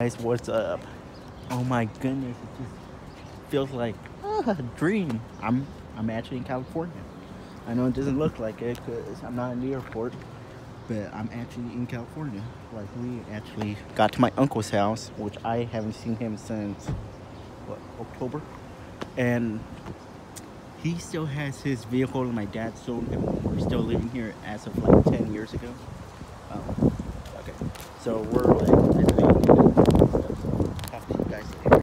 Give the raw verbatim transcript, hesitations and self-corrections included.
Guys, what's up? Oh my goodness, it just feels like ah, a dream. I'm I'm actually in California. I know it doesn't look like it because I'm not in the airport, but I'm actually in California. Like, we actually got to my uncle's house, which I haven't seen him since what, October, and he still has his vehicle, and my dad sold him. We're still living here as of like ten years ago. Um, okay, so we're like.